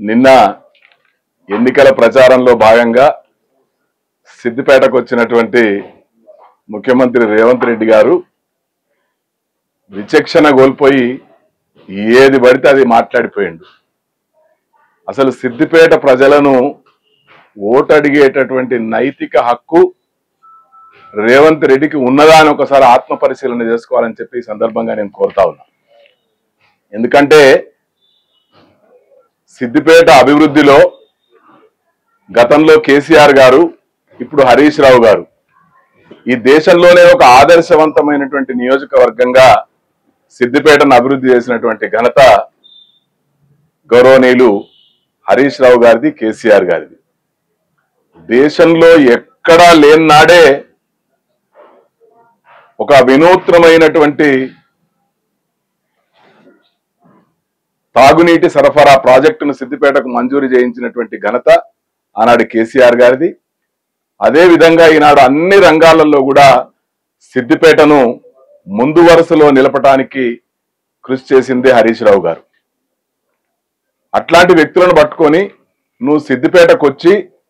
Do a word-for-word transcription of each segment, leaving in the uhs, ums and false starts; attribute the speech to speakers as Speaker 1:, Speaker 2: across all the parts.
Speaker 1: నిన్న ఎన్నికల ప్రచారంలో భాగంగా సిద్దిపేటకు వచ్చినటువంటి ముఖ్యమంత్రి రేవంత్ రెడ్డి గారు విచక్షణ కోల్పోయి ఏది పడితే అది మాట్లాడిపోయిండు. అసలు సిద్దిపేట ప్రజలను ఓటు అడిగేటటువంటి నైతిక హక్కు రేవంత్ రెడ్డికి ఉన్నదా అని ఒకసారి ఆత్మ పరిశీలన చేసుకోవాలని చెప్పి ఈ సందర్భంగా నేను కోరుతా ఉన్నా. ఎందుకంటే సిద్దిపేట అభివృద్ధిలో గతంలో కేసీఆర్ గారు, ఇప్పుడు హరీష్ రావు గారు ఈ దేశంలోనే ఒక ఆదర్శవంతమైనటువంటి నియోజకవర్గంగా సిద్దిపేటను అభివృద్ధి చేసినటువంటి ఘనత గౌరవనీయులు హరీష్ రావు గారిది, కేసీఆర్ గారిది. దేశంలో ఎక్కడా లేనాడే ఒక వినూత్నమైనటువంటి తాగునీటి సరఫరా ప్రాజెక్టును సిద్దిపేటకు మంజూరు చేయించినటువంటి ఘనత ఆనాడు కేసీఆర్ గారిది. అదే విధంగా ఈనాడు అన్ని రంగాలలో కూడా సిద్దిపేటను ముందు వరుసలో నిలపడానికి కృషి చేసిందే హరీష్ రావు గారు. అట్లాంటి వ్యక్తులను పట్టుకొని నువ్వు సిద్దిపేటకు వచ్చి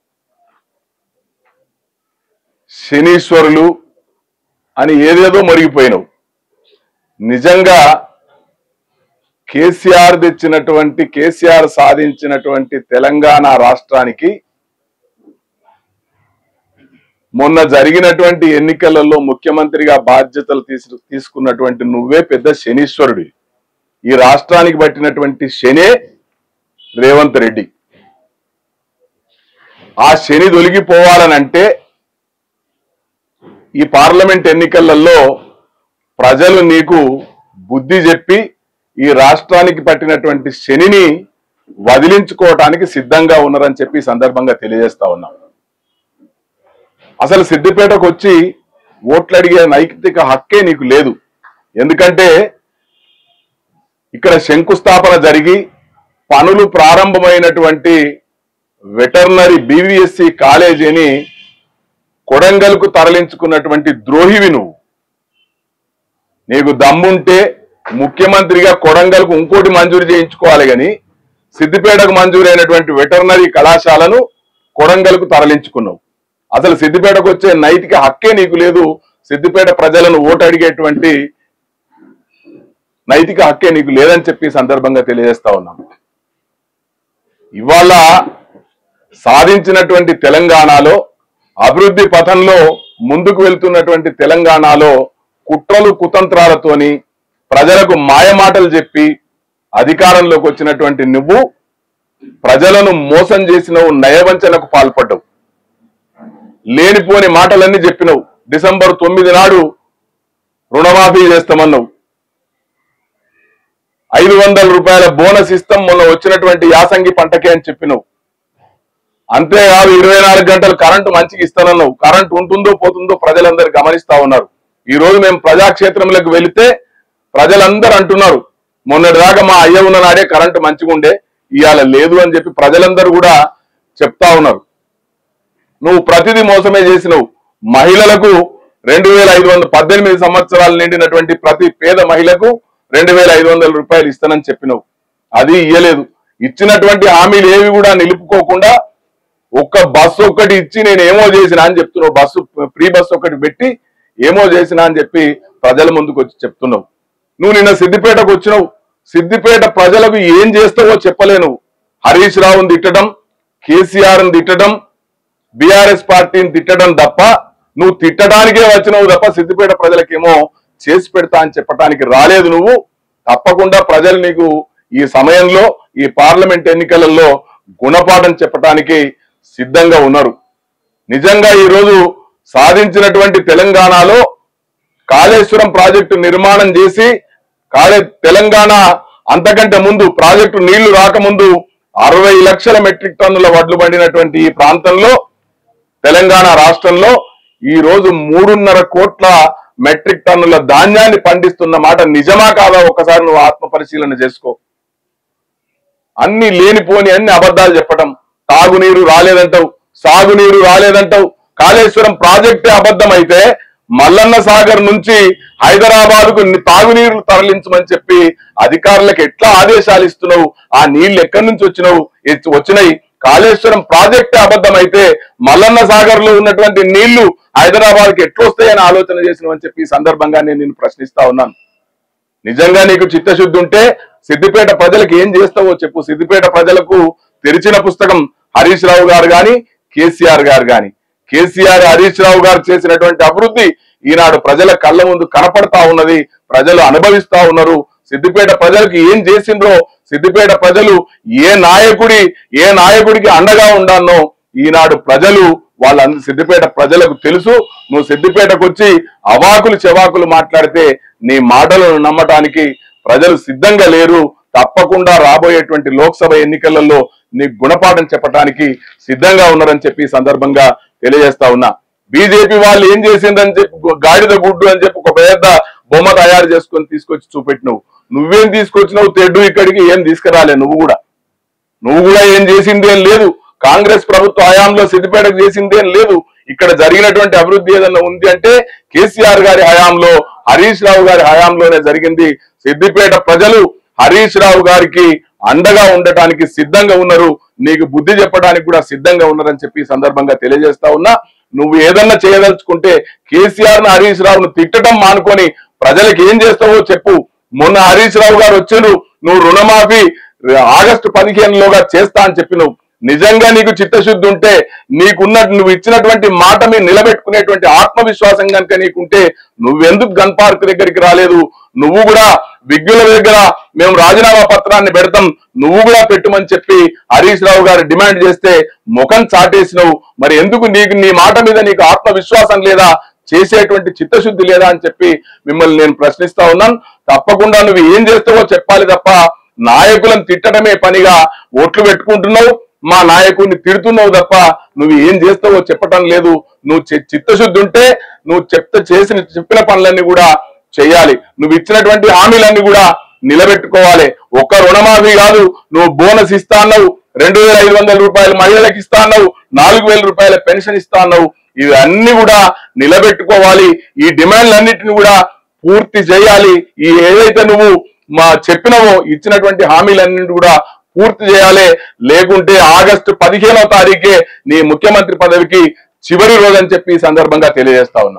Speaker 1: శనీశ్వరులు అని ఏదేదో మరిగిపోయినావు. నిజంగా కేసీఆర్ తెచ్చినటువంటి కేసీఆర్ సాధించినటువంటి తెలంగాణ రాష్ట్రానికి మొన్న జరిగినటువంటి ఎన్నికలలో ముఖ్యమంత్రిగా బాధ్యతలు తీసు తీసుకున్నటువంటి నువ్వే పెద్ద శనీశ్వరుడి. ఈ రాష్ట్రానికి పట్టినటువంటి శనే రేవంత్ రెడ్డి. ఆ శని తొలగిపోవాలనంటే ఈ పార్లమెంట్ ఎన్నికలలో ప్రజలు నీకు బుద్ధి చెప్పి ఈ రాష్ట్రానికి పట్టినటువంటి శనిని వదిలించుకోవటానికి సిద్ధంగా ఉన్నారని చెప్పి ఈ సందర్భంగా తెలియజేస్తా ఉన్నాం. అసలు సిద్దిపేటకు వచ్చి ఓట్లు అడిగే నైతిక హక్కే నీకు లేదు. ఎందుకంటే ఇక్కడ శంకుస్థాపన జరిగి పనులు ప్రారంభమైనటువంటి వెటర్నరీ బీవీఎస్సీ కాలేజీని కొడంగల్కు తరలించుకున్నటువంటి ద్రోహివి నువ్వు. నీకు దమ్ముంటే ముఖ్యమంత్రిగా కొడంగల్కు ఇంకోటి మంజూరు చేయించుకోవాలి కానీ సిద్దిపేటకు మంజూరైనటువంటి వెటర్నరీ కళాశాలను కొడంగల్కు తరలించుకున్నావు. అసలు సిద్దిపేటకు వచ్చే నైతిక హక్కే నీకు లేదు. సిద్దిపేట ప్రజలను ఓటు అడిగేటువంటి నైతిక హక్కే నీకు లేదని చెప్పి సందర్భంగా తెలియజేస్తా ఉన్నాం. ఇవాళ సాధించినటువంటి తెలంగాణలో అభివృద్ధి పథంలో ముందుకు వెళ్తున్నటువంటి తెలంగాణలో కుట్రలు కుతంత్రాలతోని ప్రజలకు మాయమాటలు చెప్పి అధికారంలోకి వచ్చినటువంటి నువ్వు ప్రజలను మోసం చేసినవు, నయవంచనకు పాల్పడ్డావు, లేనిపోని మాటలన్నీ చెప్పినవు. డిసెంబర్ తొమ్మిది నాడు రుణమాఫీ చేస్తామన్నావు, ఐదు వందల రూపాయల బోనస్ ఇస్తాం మొన్న వచ్చినటువంటి యాసంగి పంటకే అని చెప్పినవు. అంతేకాదు ఇరవై నాలుగు గంటలు కరెంటు మంచిగా ఇస్తానన్నావు. కరెంటు ఉంటుందో పోతుందో ప్రజలందరూ గమనిస్తా ఉన్నారు. ఈ రోజు మేము ప్రజాక్షేత్రంలోకి వెళితే ప్రజలందరూ అంటున్నారు మొన్నటిదాకా మా అయ్య ఉన్న నాడే కరెంటు మంచిగా ఉండే, ఇవాళ లేదు అని చెప్పి ప్రజలందరూ కూడా చెప్తా ఉన్నారు. నువ్వు ప్రతిదీ మోసమే చేసినవు. మహిళలకు రెండు వేల ఐదు వందల పద్దెనిమిది సంవత్సరాలు నిండినటువంటి ప్రతి పేద మహిళకు రెండు వేల ఐదు వందల రూపాయలు ఇస్తానని చెప్పినవు. అది ఇయ్యలేదు. ఇచ్చినటువంటి హామీలు ఏవి కూడా నిలుపుకోకుండా ఒక్క బస్సు ఒక్కటి ఇచ్చి నేను ఏమో చేసినా అని చెప్తున్నావు. బస్సు ఫ్రీ బస్సు ఒకటి పెట్టి ఏమో చేసినా అని చెప్పి ప్రజల ముందుకు వచ్చి చెప్తున్నావు. నువ్వు నిన్న సిద్దిపేటకు వచ్చినావు. సిద్దిపేట ప్రజలకు ఏం చేస్తావో చెప్పలేను. హరీష్ రావుని తిట్టడం, కేసీఆర్ని తిట్టడం, బీఆర్ఎస్ పార్టీని తిట్టడం తప్ప నువ్వు తిట్టడానికే వచ్చినావు తప్ప సిద్దిపేట ప్రజలకేమో చేసి పెడతా అని చెప్పడానికి రాలేదు. నువ్వు తప్పకుండా ప్రజలు నీకు ఈ సమయంలో ఈ పార్లమెంట్ ఎన్నికలలో గుణపాఠం చెప్పడానికి సిద్ధంగా ఉన్నారు. నిజంగా ఈరోజు సాధించినటువంటి తెలంగాణలో కాళేశ్వరం ప్రాజెక్టు నిర్మాణం చేసి కాళే తెలంగాణ అంతకంటే ముందు ప్రాజెక్టు నీళ్లు రాకముందు అరవై లక్షల మెట్రిక్ టన్నుల వడ్లు పండినటువంటి ఈ ప్రాంతంలో తెలంగాణ రాష్ట్రంలో ఈ రోజు మూడున్నర కోట్ల మెట్రిక్ టన్నుల ధాన్యాన్ని పండిస్తున్న మాట నిజమా కాదా ఒక్కసారి నువ్వు ఆత్మ పరిశీలన చేసుకో. అన్ని లేనిపోని అన్ని అబద్ధాలు చెప్పటం, తాగునీరు రాలేదంటావు, సాగునీరు రాలేదంటావు. కాళేశ్వరం ప్రాజెక్టే అబద్ధం అయితే మల్లన్న సాగర్ నుంచి హైదరాబాద్ కు తాగునీరు తరలించమని చెప్పి అధికారులకు ఎట్లా ఆదేశాలు ఇస్తున్నావు? ఆ నీళ్లు ఎక్కడి నుంచి వచ్చినావు వచ్చినాయి? కాళేశ్వరం ప్రాజెక్ట్ అబద్ధం అయితే మల్లన్న సాగర్ లో ఉన్నటువంటి నీళ్లు హైదరాబాద్ కి ఎట్లా వస్తాయని ఆలోచన చేసినవని చెప్పి ఈ సందర్భంగా నేను నిన్ను ప్రశ్నిస్తా ఉన్నాను. నిజంగా నీకు చిత్తశుద్ధి ఉంటే సిద్దిపేట ప్రజలకు ఏం చేస్తావో చెప్పు. సిద్దిపేట ప్రజలకు తెరిచిన పుస్తకం హరీష్ రావు గారు గాని కేసీఆర్ గారు గాని. కేసీఆర్ హరీష్ రావు గారు చేసినటువంటి అభివృద్ధి ఈనాడు ప్రజల కళ్ళ ముందు కనపడతా ఉన్నది, ప్రజలు అనుభవిస్తా ఉన్నారు. సిద్దిపేట ప్రజలకు ఏం చేసిండ్రో, సిద్దిపేట ప్రజలు ఏ నాయకుడి ఏ నాయకుడికి అండగా ఉండానో ఈనాడు ప్రజలు వాళ్ళ సిద్దిపేట ప్రజలకు తెలుసు. నువ్వు సిద్దిపేటకు వచ్చి అవాకులు చెవాకులు మాట్లాడితే నీ మాటలను నమ్మటానికి ప్రజలు సిద్ధంగా లేరు. తప్పకుండా రాబోయేటువంటి లోక్సభ ఎన్నికలలో నీ గుణపాఠం చెప్పడానికి సిద్ధంగా ఉన్నారని చెప్పి సందర్భంగా తెలియజేస్తా ఉన్నా. బీజేపీ వాళ్ళు ఏం చేసిందని చెప్పి గాడిద గుడ్డు అని చెప్పి ఒక పెద్ద బొమ్మ తయారు చేసుకొని తీసుకొచ్చి చూపెట్టినవు. నువ్వేం తీసుకొచ్చినావు? తెడ్డు ఇక్కడికి ఏం తీసుకురాలే. నువ్వు కూడా నువ్వు కూడా ఏం చేసింది ఏం లేదు. కాంగ్రెస్ ప్రభుత్వ హయాంలో సిద్దిపేటకు చేసింది ఏం లేదు. ఇక్కడ జరిగినటువంటి అభివృద్ధి ఏదన్నా ఉంది అంటే కేసీఆర్ గారి హయాంలో, హరీష్ రావు గారి హయాంలోనే జరిగింది. సిద్దిపేట ప్రజలు హరీష్ రావు గారికి అండగా ఉండటానికి సిద్ధంగా ఉన్నారు, నీకు బుద్ధి చెప్పడానికి కూడా సిద్ధంగా ఉన్నారని చెప్పి సందర్భంగా తెలియజేస్తా ఉన్నా. నువ్వు ఏదన్నా చేయదలుచుకుంటే కేసీఆర్ ను హరీష్ రావును తిట్టడం మానుకొని ప్రజలకు ఏం చేస్తావో చెప్పు. మొన్న హరీష్ రావు గారు వచ్చారు, నువ్వు రుణమాఫీ ఆగస్టు పదిహేనులోగా చేస్తా అని చెప్పినవు. నిజంగా నీకు చిత్తశుద్ధి ఉంటే, నీకున్న నువ్వు ఇచ్చినటువంటి మాట మీద నిలబెట్టుకునేటువంటి ఆత్మవిశ్వాసం కనుక నీకుంటే నువ్వెందుకు గన్ పార్క్ దగ్గరికి రాలేదు? నువ్వు కూడా విజ్ఞుల దగ్గర మేము రాజీనామా పత్రాన్ని పెడతాం, నువ్వు కూడా పెట్టుమని చెప్పి హరీష్ రావు గారు డిమాండ్ చేస్తే ముఖం చాటేసినవు. మరి ఎందుకు నీకు నీ మాట మీద నీకు ఆత్మవిశ్వాసం లేదా, చేసేటువంటి చిత్తశుద్ధి లేదా అని చెప్పి మిమ్మల్ని నేను ప్రశ్నిస్తా ఉన్నాను. తప్పకుండా నువ్వు ఏం చేస్తావో చెప్పాలి తప్ప నాయకులను తిట్టడమే పనిగా ఓట్లు పెట్టుకుంటున్నావు, మా నాయకుడిని తిడుతున్నావు తప్ప నువ్వు ఏం చేస్తావో చెప్పటం లేదు. నువ్వు చిత్తశుద్ధి ఉంటే నువ్వు చెప్తే చేసిన చెప్పిన పనులన్నీ కూడా చేయాలి. నువ్వు ఇచ్చినటువంటి హామీలన్నీ కూడా నిలబెట్టుకోవాలి. ఒక్క రుణమాఫీ కాదు, నువ్వు బోనస్ ఇస్తా అన్నావు, రెండు వేల ఐదు వందల రూపాయలు మహిళలకు ఇస్తా అన్నావు, నాలుగు వేల రూపాయల పెన్షన్ ఇస్తా అన్నావు. ఇవన్నీ కూడా నిలబెట్టుకోవాలి. ఈ డిమాండ్లన్నిటిని కూడా పూర్తి చేయాలి. ఈ ఏదైతే నువ్వు మా చెప్పినవో ఇచ్చినటువంటి హామీలన్నింటి కూడా పూర్తి చేయాలి. లేకుంటే ఆగస్టు పదిహేనవ తారీఖే నీ ముఖ్యమంత్రి పదవికి చివరి రోజు అని చెప్పి ఈ సందర్భంగా తెలియజేస్తా ఉన్నా.